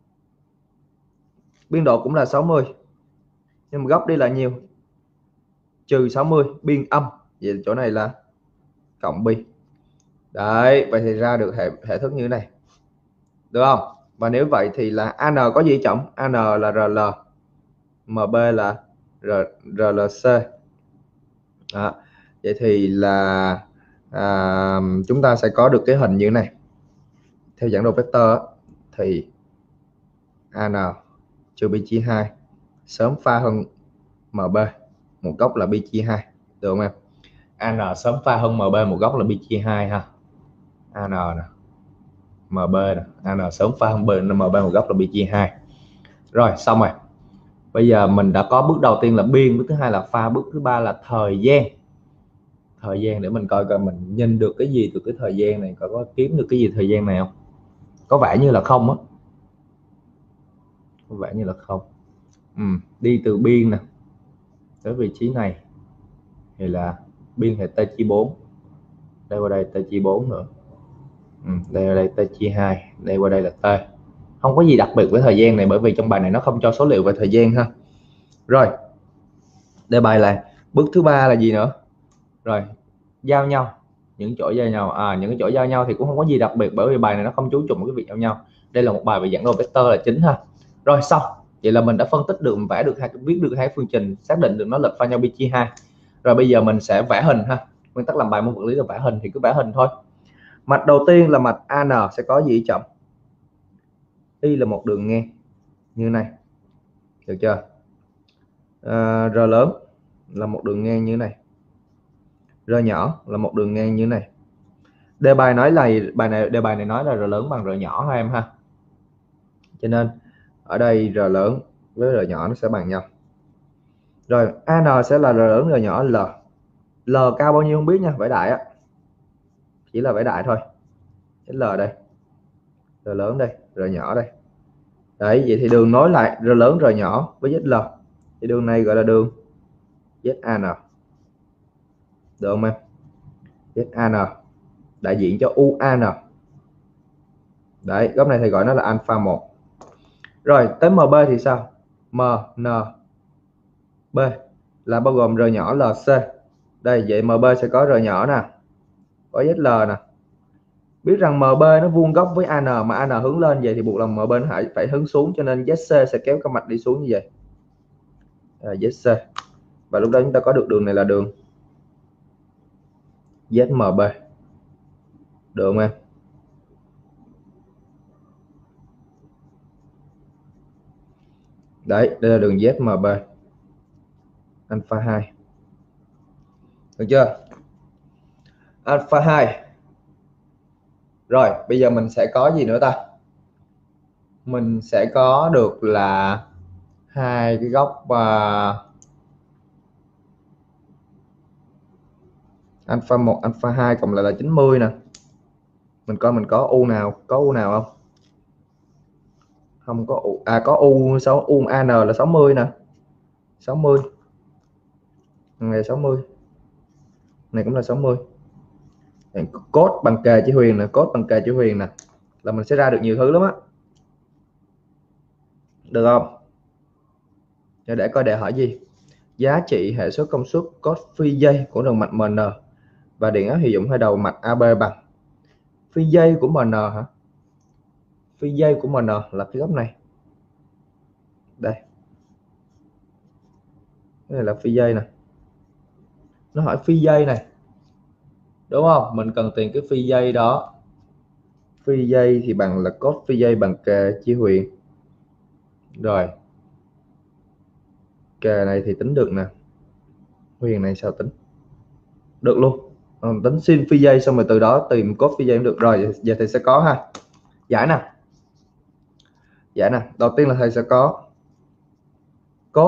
Biên độ cũng là 60. Nhưng mà góc đi là nhiêu? Trừ 60, biên âm. Vậy chỗ này là cộng bi. Đấy, vậy thì ra được hệ thức như thế này. Được không? Và nếu vậy thì là AN có gì trọng? AN là RL, MB là RLC. Đó. Vậy thì là chúng ta sẽ có được cái hình như thế này. Theo giảng đồ vector thì AN trừ bi chia 2 sớm pha hơn MB, một góc là bi chia 2. Được không em? AN sớm pha hơn MB, một góc là bi chia 2 ha. AN nè, MB nè, AN sớm pha hơn MB, một góc là bi chia 2. Rồi, xong rồi. Bây giờ mình đã có bước đầu tiên là biên, bước thứ hai là pha, bước thứ ba là thời gian. Thời gian để mình coi mình nhìn được cái gì từ cái thời gian này, coi có kiếm được cái gì thời gian này không. Có vẻ như là không á. Có vẻ như là không. Đi từ biên nè tới vị trí này thì là biên hệ t chia 4. Đây qua đây t chia 4 nữa. Đây ở đây t chia 2, đây qua đây là t. Không có gì đặc biệt với thời gian này, bởi vì trong bài này nó không cho số liệu về thời gian ha. Rồi, đề bài là bước thứ ba là gì nữa? Rồi, giao nhau, những chỗ giao nhau. Những cái chỗ giao nhau thì cũng không có gì đặc biệt, bởi vì bài này nó không chú trọng cái việc giao nhau. Đây là một bài về giảng đồ vector là chính ha. Rồi xong, vậy là mình đã phân tích được, vẽ được viết được hai phương trình, xác định được nó lệch pha nhau bi chia 2. Rồi bây giờ mình sẽ vẽ hình ha. Nguyên tắc làm bài môn vật lý là vẽ hình thì cứ vẽ hình thôi. Mạch đầu tiên là mạch AN sẽ có gì trọng? Y là một đường ngang như này. Được chưa? R lớn là một đường ngang như này. R nhỏ là một đường ngang như này. Đề bài nói là đề bài này nói là R lớn bằng R nhỏ ha em ha. Cho nên ở đây R lớn với R nhỏ nó sẽ bằng nhau. Rồi AN sẽ là R lớn R nhỏ L. L cao bao nhiêu không biết nha, vẽ đại á. Chỉ là vẽ đại thôi. L đây. R lớn đây, R nhỏ đây. Đấy, vậy thì đường nối lại R lớn R nhỏ với ZL. Thì đường này gọi là đường ZAN. Được không em? ZAN đại diện cho UAN. Đấy, góc này thầy gọi nó là alpha 1. Rồi, tới MB thì sao? MNB là bao gồm R nhỏ LC. Đây, vậy MB sẽ có R nhỏ nè, có ZL nè. Biết rằng MB nó vuông góc với AN, mà AN hướng lên vậy thì buộc là MB nó phải hướng xuống, cho nên ZC sẽ kéo cái mạch đi xuống như vậy. ZC. Và lúc đó chúng ta có được đường này là đường ZMB. Được không em? Đấy, đây là đường ZMB alpha 2. Được chưa? Alpha 2. Rồi, bây giờ mình sẽ có gì nữa ta? Mình sẽ có được là hai cái góc alpha 1, alpha 2 cộng lại là 90 nè. Mình coi mình có U nào, có U nào không? Không có U. Có U, U AN là 60 nè. 60. Này 60. Này cũng là 60. Cốt bằng kề chữ huyền nè, cốt bằng kề chữ huyền nè, là mình sẽ ra được nhiều thứ lắm á. Được không? Để coi đề hỏi gì. Giá trị hệ số công suất cos phi dây của đường mạch MN và điện áp hiệu dụng hai đầu mạch AB bằng. Phi dây của MN hả? Phi dây của MN là cái góc này. Đây. Cái này là phi dây nè. Nó hỏi phi dây này. Đúng không? Mình cần tìm cái phi dây đó. Phi dây thì bằng là cos phi dây bằng kề chia huyền. Rồi. Kề này thì tính được nè. Huyền này sao tính? Được luôn. Tính sin phi dây xong rồi từ đó tìm cos phi dây cũng được. Rồi, giờ thầy sẽ có ha. Giải nè. Giải nè. Đầu tiên là thầy sẽ có cos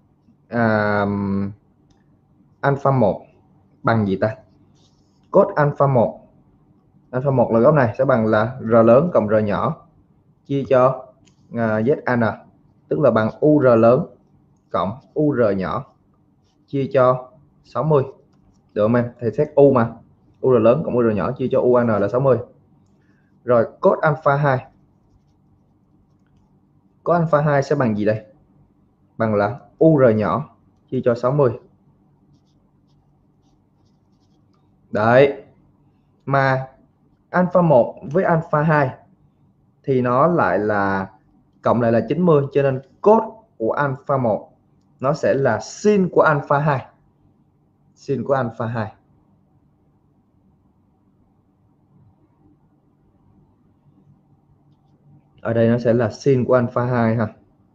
alpha 1 bằng gì ta? Cos alpha 1. Alpha 1 là góc này sẽ bằng là R lớn cộng R nhỏ chia cho ZAN, tức là bằng UR lớn cộng UR nhỏ chia cho 60. Được không em? Thầy xét U mà. UR lớn cộng UR nhỏ chia cho UAN là 60. Rồi cos alpha 2. Cos alpha 2 sẽ bằng gì đây? Bằng là UR nhỏ chia cho 60. Đấy. Mà alpha 1 với alpha 2 thì nó lại là cộng lại là 90, cho nên cos của alpha 1 nó sẽ là sin của alpha 2. Sin của alpha 2. Ở đây nó sẽ là sin của alpha 2 ha.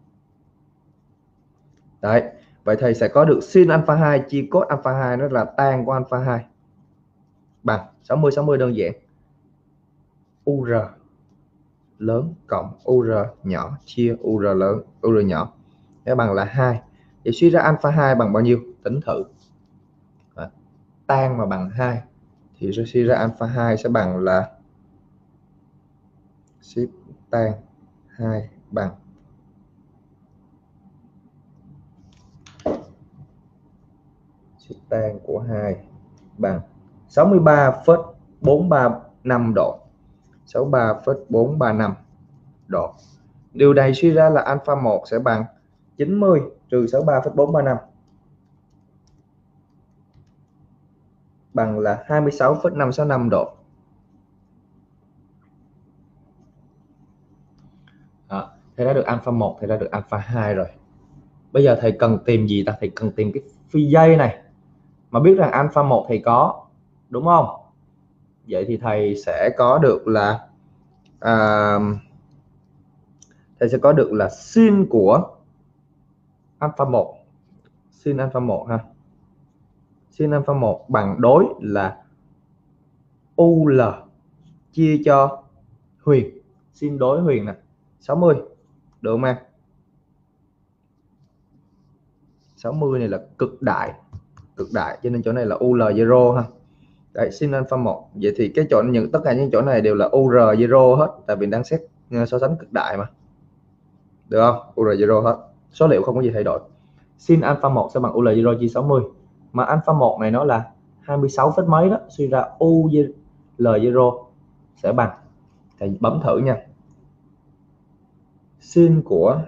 Đấy, vậy thầy sẽ có được sin alpha 2 chia cos alpha 2 nó là tan của alpha 2 bằng 60 60 đơn giản. UR lớn cộng UR nhỏ chia UR lớn, UR nhỏ nó bằng là 2. Thì suy ra alpha 2 bằng bao nhiêu? Tính thử. Tan mà bằng 2 thì suy ra alpha 2 sẽ bằng là ship tan 2 bằng ship tan của 2 bằng 63,435 độ. 63,435 độ. Điều này suy ra là alpha 1 sẽ bằng 90 trừ 63,435 bằng là 26,565 độ. Thầy đã được alpha 1, thầy đã được alpha 2 rồi. Bây giờ thầy cần tìm gì ta? Thầy cần tìm cái phi dây này. Mà biết rằng alpha 1 thầy có, đúng không? Vậy thì thầy sẽ có được là thầy sẽ có được là sin của alpha 1. Sin alpha 1 ha. Sin alpha 1 bằng đối là UL chia cho huyền. Sin đối huyền nè, 60. được không em? 60 này là cực đại cho nên chỗ này là UL0 ha. Đấy, sin alpha 1. Vậy thì cái chỗ tất cả những chỗ này đều là UR0 hết, tại vì đang xét so sánh cực đại mà, được không? UR0 hết, số liệu không có gì thay đổi. Sin alpha 1 sẽ bằng UL0 chia 60, mà alpha 1 này nó là 26 phết mấy đó, suy ra UL0 sẽ bằng, thầy bấm thử nha, sin của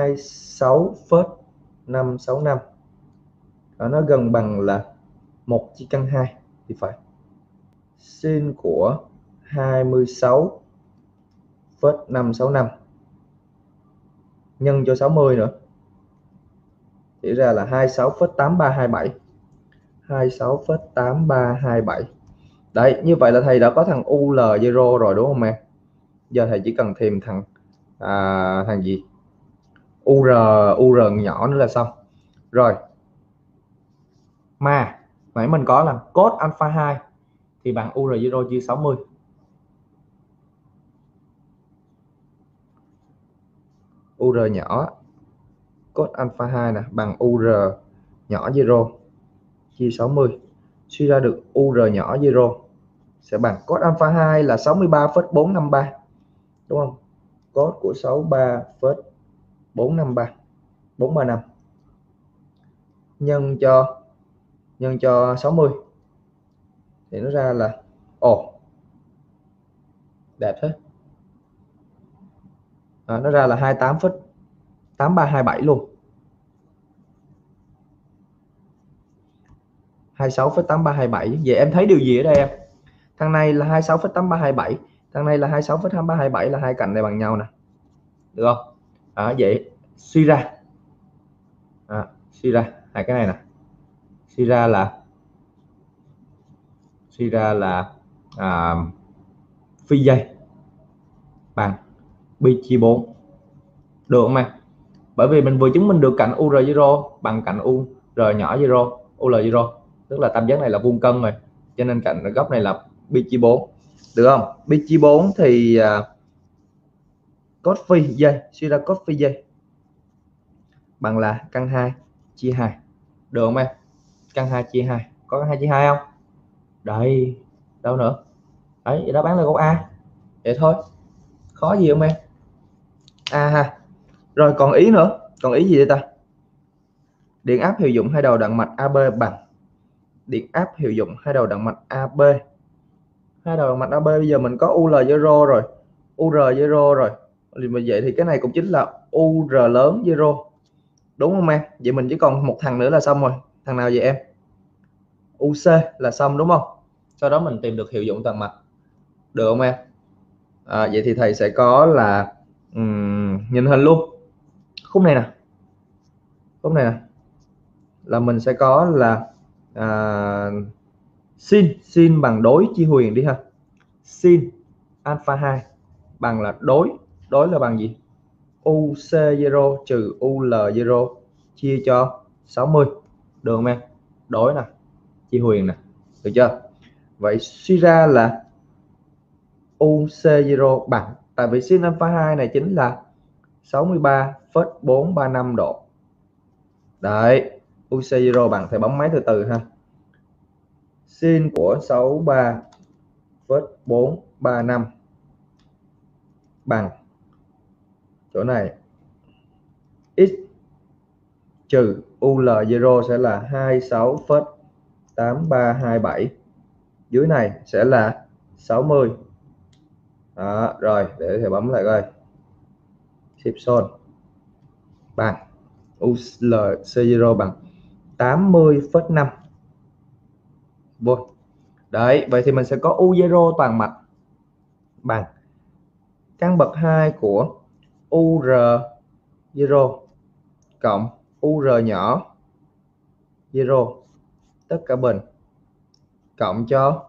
26,565 nó gần bằng là 1 chia căn 2 thì phải. Sin của 26,565 nhân cho 60 nữa thì ra là 26,8327. 26,8327. Đấy, như vậy là thầy đã có thằng UL0 rồi đúng không em? Giờ thầy chỉ cần tìm thằng gì? UR nhỏ nữa là xong. Rồi. Mà nãy mình có là cos alpha 2 thì bằng UR0 chia 60. UR nhỏ cos alpha 2 nè bằng UR nhỏ 0 chia 60. Suy ra được UR nhỏ 0 sẽ bằng cos alpha 2 là 63,453 đúng không? Cos của 63,435 nhân cho 60 thì nó ra là đẹp thế. Nó ra là 28,8327 luôn. 26,8327. Vậy em thấy điều gì ở đây em? Thằng này là 26,8327, thằng này là 26,8327, là hai cạnh này bằng nhau nè, được không? Vậy suy ra hai cái này nè, suy ra là phi dây bằng pi chia 4, được không em? Bởi vì mình vừa chứng minh được cạnh UR0 bằng cạnh UR nhỏ 0, UL0, tức là tam giác này là vuông cân rồi, cho nên cạnh góc này là pi chia 4, được không? Pi chia 4 thì cos phi dây, suy ra cos phi dây bằng là căn 2 chia 2, được không em? Căn 2 chia 2, có căn 2 chia 2 không? Đây, đâu nữa? Đấy, vậy đáp án là câu A. Vậy thôi, khó gì không em? A ha. Rồi còn ý nữa, còn ý gì đây ta? Điện áp hiệu dụng hai đầu đoạn mạch AB bằng, điện áp hiệu dụng hai đầu đoạn mạch AB. Hai đầu đoạn mạch AB bây giờ mình có UL0 rồi, UR0 rồi. Vậy thì cái này cũng chính là UR lớn 0. Đúng không em? Vậy mình chỉ còn một thằng nữa là xong rồi. Thằng nào vậy em? UC là xong đúng không? Sau đó mình tìm được hiệu dụng toàn mạch. Được không em? Vậy thì thầy sẽ có là nhìn hình luôn. Khúc này nè là mình sẽ có là sin bằng đối chia huyền đi ha. Sin alpha 2 bằng là đối là bằng gì? UC0 trừ UL0 chia cho 60, được không em? Đối nè, chia huyền nè, được chưa? Vậy suy ra là UC0 bằng, tại vì sin alpha 2 này chính là 63,435 độ. Đấy, UC0 bằng, thầy bấm máy từ từ ha. Sin của 63,435 bằng chỗ này x trừ UL0 sẽ là 26,8327, dưới này sẽ là 60. Rồi để thầy bấm lại coi, ship son bằng ULC0 bằng 80,5 V. Đấy, vậy thì mình sẽ có U0 toàn mạch bằng căn bậc 2 của UR0 cộng UR nhỏ 0 tất cả bình cộng cho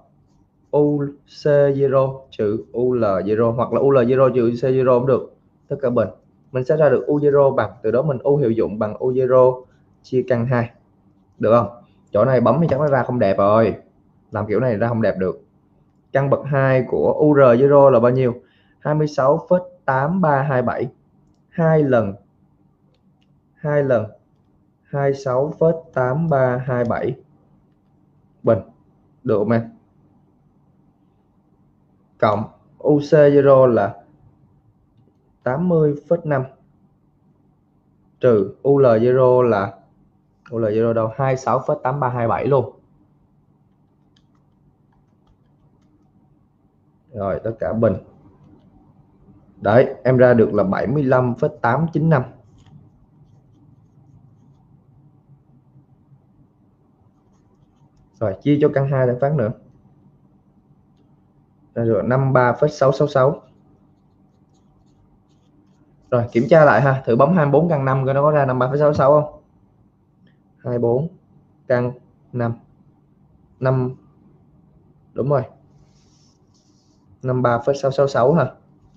UC0 trừ UL0, hoặc là UL0 trừ UC0 cũng được, tất cả bình. Mình sẽ ra được U0 bằng, từ đó mình U hiệu dụng bằng U0 chia căn 2, được không? Chỗ này bấm thì chắc nó ra không đẹp rồi, làm kiểu này ra không đẹp được. Căn bậc 2 của UR0 là bao nhiêu? 26,8327. 2 lần 26,8327 bình, được không em? Cộng UC0 là 80,5 trừ UL0 là UL0 đâu, 26,8327 luôn. Rồi tất cả bình. Đấy, em ra được là 75,895. Rồi chia cho căn 2 để phát nữa. Ra được 53,666. Rồi kiểm tra lại ha, thử bấm 24 căn 5 coi nó có ra 53,66 không? 24 căn 5. 5 đúng rồi. 53,666 ha.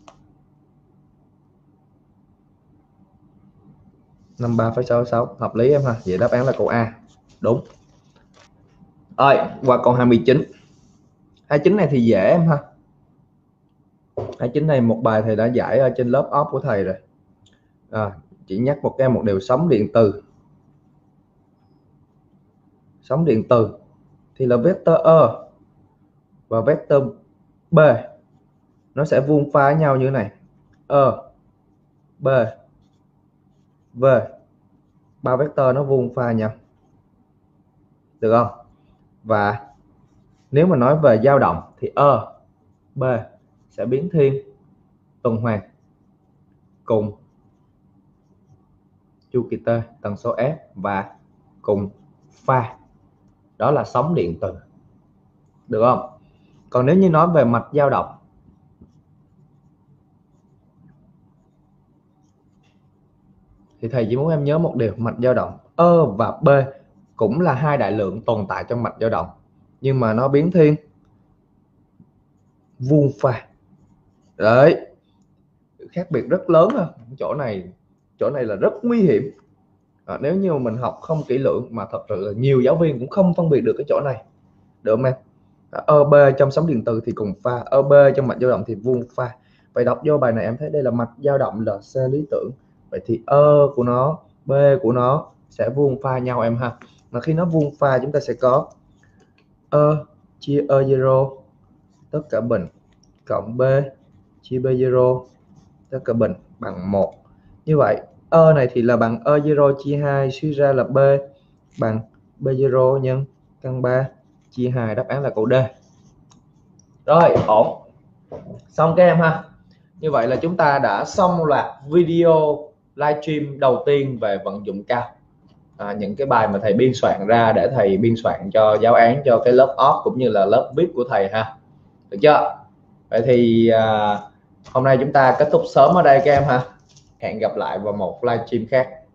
53,66 hợp lý em ha. Vậy đáp án là câu A. Đúng. Rồi, qua câu 29. 29 này thì dễ em ha. 29 này một bài thầy đã giải ở trên lớp off của thầy rồi. Chỉ nhắc một điều sóng điện từ. Sóng điện từ thì là vector E và vector B nó sẽ vuông pha với nhau như thế này. E, B, V, ba vector nó vuông pha nhau, được không? Và nếu mà nói về dao động thì E, B sẽ biến thiên tuần hoàn cùng chu kỳ T tần số S và cùng pha, đó là sóng điện từ, được không? Còn nếu như nói về mạch dao động thì thầy chỉ muốn em nhớ một điều, mạch dao động E và B cũng là hai đại lượng tồn tại trong mạch dao động, nhưng mà nó biến thiên vuông pha. Đấy, khác biệt rất lớn ha. Chỗ này là rất nguy hiểm. Nếu như mà mình học không kỹ lưỡng mà thật sự là nhiều giáo viên cũng không phân biệt được cái chỗ này, được không em? EB trong sóng điện từ thì cùng pha, EB trong mạch dao động thì vuông pha. Vậy đọc vô bài này em thấy đây là mạch dao động LC lý tưởng, vậy thì E của nó, B của nó sẽ vuông pha nhau em ha. Mà khi nó vuông pha chúng ta sẽ có E chia E0 tất cả bình cộng B chia B0 tất cả bình bằng 1. Như vậy E này thì là bằng E0 chia 2, suy ra là B bằng B0 nhân căn 3 chia 2, đáp án là câu D. Rồi, ổn. Xong các em ha. Như vậy là chúng ta đã xong loạt video livestream đầu tiên về vận dụng cao. Những cái bài mà thầy biên soạn ra để thầy biên soạn cho giáo án cho cái lớp off cũng như là lớp VIP của thầy ha. Được chưa? Vậy thì hôm nay chúng ta kết thúc sớm ở đây các em ha. Hẹn gặp lại vào một livestream khác.